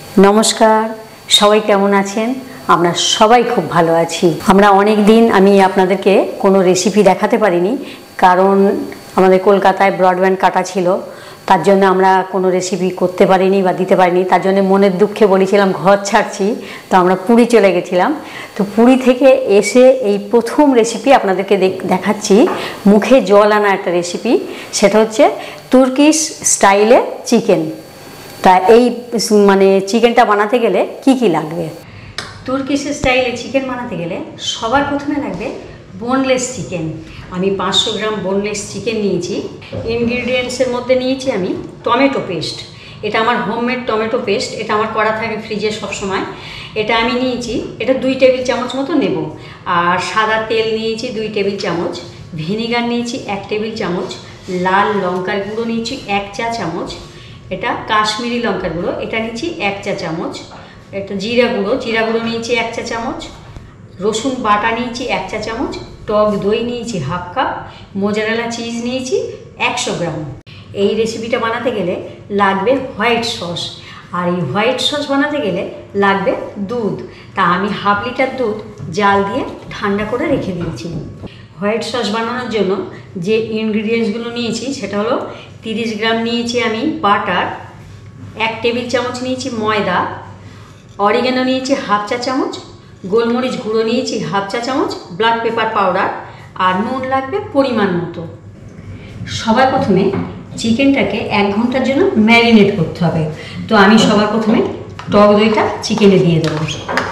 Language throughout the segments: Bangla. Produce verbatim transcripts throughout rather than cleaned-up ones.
নমস্কার, সবাই কেমন আছেন? আমরা সবাই খুব ভালো আছি। আমরা অনেক দিন আমি আপনাদেরকে কোনো রেসিপি দেখাতে পারিনি, কারণ আমাদের কলকাতায় ব্রডব্যান্ড কাটা ছিল, তার জন্য আমরা কোনো রেসিপি করতে পারিনি বা দিতে পারিনি। তার জন্য মনের দুঃখে বলেছিলাম ঘর ছাড়ছি, তো আমরা পুরী চলে গেছিলাম। তো পুরী থেকে এসে এই প্রথম রেসিপি আপনাদেরকে দেখাচ্ছি, মুখে জল আনা একটা রেসিপি। সেটা হচ্ছে তুর্কিশ স্টাইলে চিকেন। তা এই মানে চিকেনটা বানাতে গেলে কি কি লাগবে? তুর্কিশ স্টাইলে চিকেন বানাতে গেলে সবার প্রথমে লাগবে বোনলেস চিকেন। আমি পাঁচশো গ্রাম বোনলেস চিকেন নিয়েছি। ইনগ্রিডিয়েন্টসের মধ্যে নিয়েছি আমি টমেটো পেস্ট। এটা আমার হোমমেড টমেটো পেস্ট, এটা আমার করা থাকে ফ্রিজে সবসময়। এটা আমি নিয়েছি, এটা দুই টেবিল চামচ মতো নেব। আর সাদা তেল নিয়েছি দুই টেবিল চামচ, ভিনিগার নিয়েছি এক টেবিল চামচ, লাল লঙ্কার গুঁড়ো নিয়েছি এক চা চামচ, এটা কাশ্মীরি লঙ্কার গুঁড়ো এটা নিয়েছি এক চা চামচ, এটা জিরা গুঁড়ো জিরা গুঁড়ো নিয়েছি এক চা চামচ, রসুন বাটা নিয়েছি এক চা চামচ, টক দই নিয়েছি হাফ কাপ, মোজারেলা চিজ নিয়েছি একশো গ্রাম। এই রেসিপিটা বানাতে গেলে লাগবে হোয়াইট সস, আর এই হোয়াইট সস বানাতে গেলে লাগবে দুধ। তা আমি হাফ লিটার দুধ জাল দিয়ে ঠান্ডা করে রেখে দিয়েছি। হোয়াইট সস বানানোর জন্য যে ইনগ্রিডিয়েন্টসগুলো নিয়েছি সেটা হলো তিরিশ গ্রাম নিয়েছি আমি বাটার, এক টেবিল চামচ নিয়েছি ময়দা, অরিগানো নিয়েছি হাফ চা চামচ, গোলমরিচ গুঁড়ো নিয়েছি হাফ চা চামচ, ব্ল্যাক পেপার পাউডার, আর নুন লাগবে পরিমাণ মতো। সবার প্রথমে চিকেনটাকে এক ঘন্টার জন্য ম্যারিনেট করতে হবে। তো আমি সবার প্রথমে টক দইটা চিকেনে দিয়ে দেবো।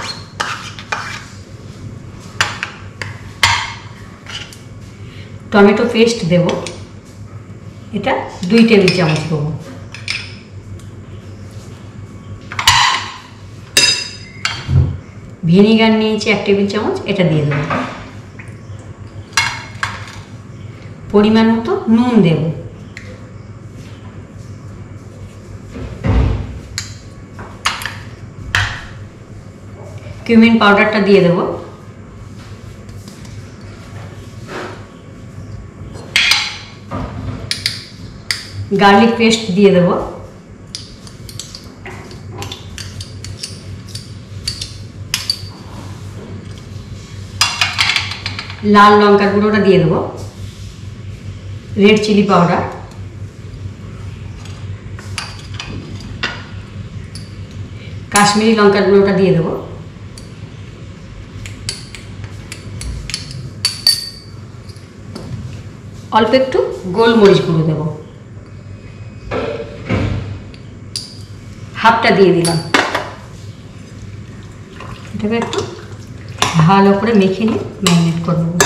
টমেটো পেস্ট দেব, এটা দুই টেবিল চামচ দেবো। ভিনিগার নিয়েছি এক টেবিল চামচ, এটা দিয়ে দেবো। পরিমাণ মতো নুন দেব। কিউমিন পাউডারটা দিয়ে দেব। গার্লিক পেস্ট দিয়ে দেব। লাল লঙ্কার গুঁড়োটা দিয়ে দেব। রেড চিলি পাউডার, কাশ্মীরি লঙ্কার গুঁড়োটা দিয়ে দেব। অল্প একটু গোলমরিচ গুঁড়ো দেব, হাফটা দিয়ে দিলাম। এটাকে একটু ভালো করে মেখে নিয়ে ম্যারিনেট করে নেব।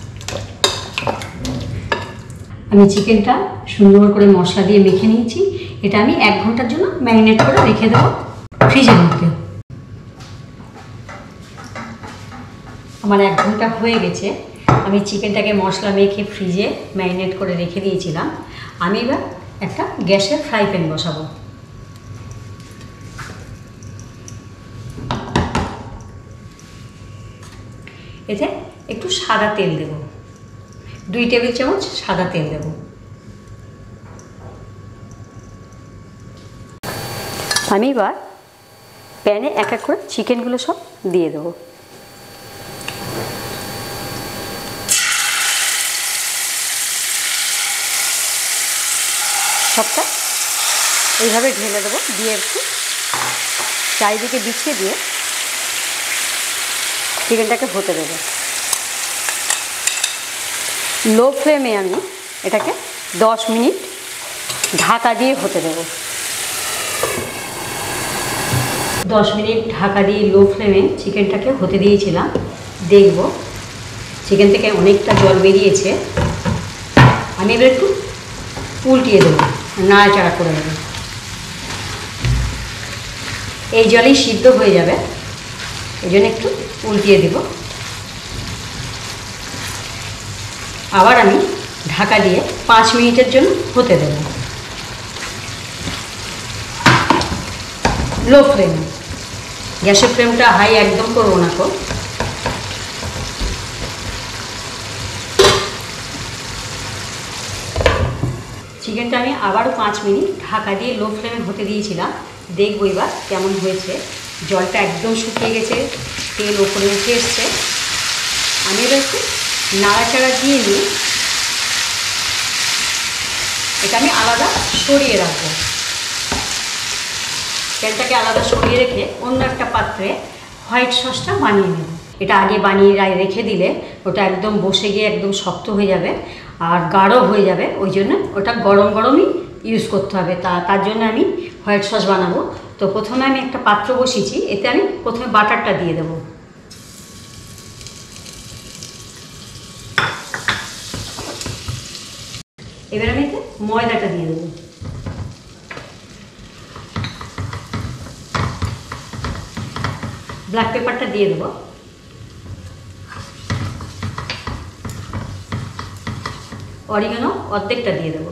আমি চিকেনটা সুন্দর করে মশলা দিয়ে মেখে নিয়েছি। এটা আমি এক ঘন্টার জন্য ম্যারিনেট করে রেখে দেবো ফ্রিজের মধ্যে। আমার এক ঘন্টা হয়ে গেছে। আমি চিকেনটাকে মশলা মেখে ফ্রিজে ম্যারিনেট করে রেখে দিয়েছিলাম। আমি এবার একটা গ্যাসের ফ্রাই প্যান বসাবো। এতে একটু সাদা তেল দেব, দুই টেবিল চামচ সাদা তেল দেব। আমি এবার প্যানে এক এক করে চিকেনগুলো সব দিয়ে দেবো। সবটা এইভাবে ঢেলে দেবো, দিয়ে একটু চারিদিকে বিছিয়ে দিয়ে চিকেনটাকে হতে দেবো। লো ফ্লেমে আমি এটাকে দশ মিনিট ঢাকা দিয়ে হতে দেবো। দশ মিনিট ঢাকা দিয়ে লো ফ্লেমে চিকেনটাকে হতে দিয়েছিলাম। দেখব চিকেন থেকে অনেকটা জল বেরিয়েছে। আমি এবার একটু উল্টিয়ে দেবো, নাড়াচাড়া করে দেবো। এই জলেই সিদ্ধ হয়ে যাবে, এই জন্য একটু উল্টিয়ে দেব। আবার আমি ঢাকা দিয়ে পাঁচ মিনিটের জন্য হতে দেব লো ফ্লেমে। গ্যাসের ফ্লেমটা হাই একদম করবো না। তো চিকেনটা আমি আবারও পাঁচ মিনিট ঢাকা দিয়ে লো ফ্লেমে হতে দিয়েছিলাম। দেখবো এবার কেমন হয়েছে। জলটা একদম শুকিয়ে গেছে, তেল ওপরে উঠে এসছে। আমি এবার একটু নাড়াচাড়া দিয়ে নিই। এটা আমি আলাদা সরিয়ে রাখবো। তেলটাকে আলাদা সরিয়ে রেখে অন্য একটা পাত্রে হোয়াইট সসটা বানিয়ে নেব। এটা আগে বানিয়ে রেখে দিলে ওটা একদম বসে গিয়ে একদম শক্ত হয়ে যাবে আর গাঢ় হয়ে যাবে। ওই জন্য ওটা গরম গরমই ইউজ করতে হবে। তা তার জন্য আমি হোয়াইট সস বানাবো। তো প্রথমে আমি একটা পাত্র বসিয়েছি, এতে আমি প্রথমে বাটারটা দিয়ে দেবো। এবার আমি এতে ময়দাটা দিয়ে দেবো। ব্ল্যাক পেপারটা দিয়ে দেবো। অরিগানো অর্ধেকটা দিয়ে দেবো।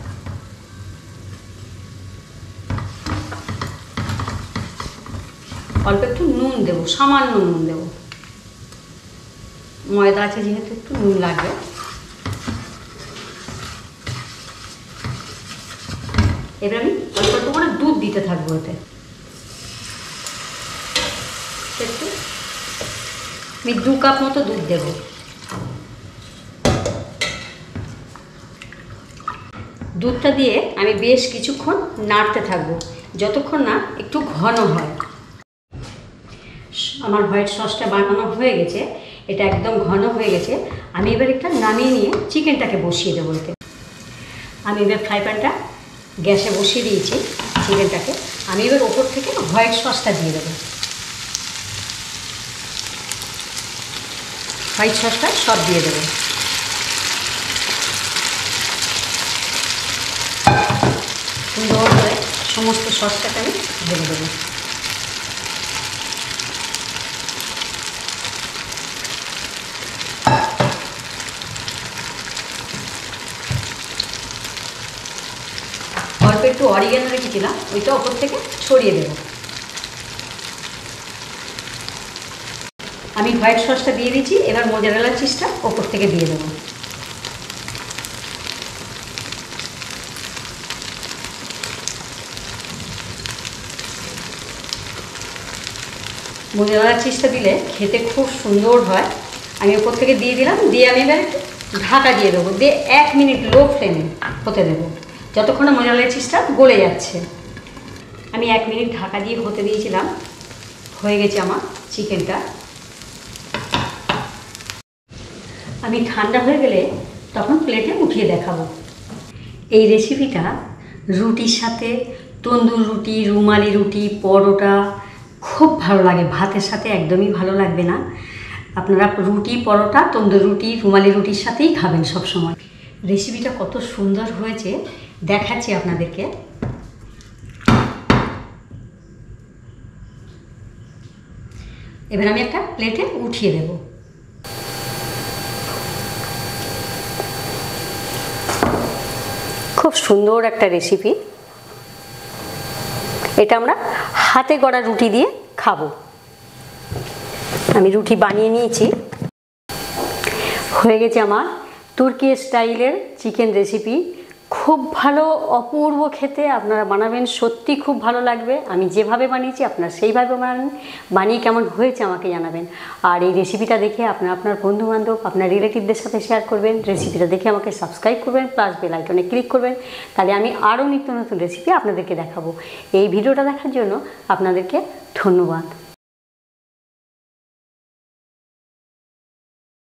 অল্প একটু নুন দেবো, সামান্য নুন দেবো। ময়দা আছে যেহেতু একটু নুন লাগবে। এবার আমি অল্প অল্প করে দুধ দিতে থাকবো এতে। একটু আমি দু কাপ মতো দুধ দেবো। দুধটা দিয়ে আমি বেশ কিছুক্ষণ নাড়তে থাকবো, যতক্ষণ না একটু ঘন হয়। আমার হোয়াইট সসটা বানানো হয়ে গেছে, এটা একদম ঘন হয়ে গেছে। আমি এবার একটা নামিয়ে নিয়ে চিকেনটাকে বসিয়ে দেবো এতে। আমি এবার ফ্রাই প্যানটা গ্যাসে বসিয়ে দিয়েছি চিকেনটাকে। আমি এবার ওপর থেকে হোয়াইট সসটা দিয়ে দেবো। হোয়াইট সসটা সব দিয়ে দেবো। সুন্দর করে সমস্ত সসটাকে আমি ঢেলে দেবো। অল্প একটু অরিগানো রেখেছিলাম, ওইটা ওপর থেকে ছড়িয়ে দেবো। আমি হোয়াইট সসটা দিয়ে দিয়েছি, এবার মোজারেলা চিজটা ওপর থেকে দিয়ে দেবো। মোজারেলা চিজটা দিলে খেতে খুব সুন্দর হয়। আমি ওপর থেকে দিয়ে দিলাম, দিয়ে আমি এবার ঢাকা দিয়ে দেবো। দিয়ে এক মিনিট লো ফ্লেমে হতে দেবো, যতক্ষণ মোজারেলা চিজটা গলে যাচ্ছে। আমি এক মিনিট ঢাকা দিয়ে হতে দিয়েছিলাম। হয়ে গেছে আমার চিকেনটা। আমি ঠান্ডা হয়ে গেলে তখন প্লেটে উঠিয়ে দেখাবো। এই রেসিপিটা রুটির সাথে, তন্দুর রুটি, রুমালি রুটি, পরোটা খুব ভালো লাগে। ভাতের সাথে একদমই ভালো লাগবে না। আপনারা রুটি, পরোটা, তন্দুর রুটি, রুমালি রুটির সাথেই খাবেন সব সময়। রেসিপিটা কত সুন্দর হয়েছে দেখাচ্ছি আপনাদেরকে। এবার আমি একটা প্লেটে উঠিয়ে দেব। খুব সুন্দর একটা রেসিপি। এটা আমরা হাতে গড়া রুটি দিয়ে খাবো। আমি রুটি বানিয়ে নিয়েছি। হয়ে গেছে আমার তুর্কি স্টাইলের চিকেন রেসিপি। খুব ভালো, অপূর্ব খেতে। আপনারা বানাবেন, সত্যি খুব ভালো লাগবে। আমি যেভাবে বানিয়েছি আপনারা সেইভাবে বানাবেন। বানিয়ে কেমন হয়েছে আমাকে জানাবেন। আর এই রেসিপিটা দেখে আপনার আপনার বন্ধুবান্ধব, আপনার রিলেটিভদের সাথে শেয়ার করবেন। রেসিপিটা দেখে আমাকে সাবস্ক্রাইব করবেন, প্লাস বেল আইকনে ক্লিক করবেন। তাহলে আমি আরও নিত্য নতুন রেসিপি আপনাদেরকে দেখাবো। এই ভিডিওটা দেখার জন্য আপনাদেরকে ধন্যবাদ।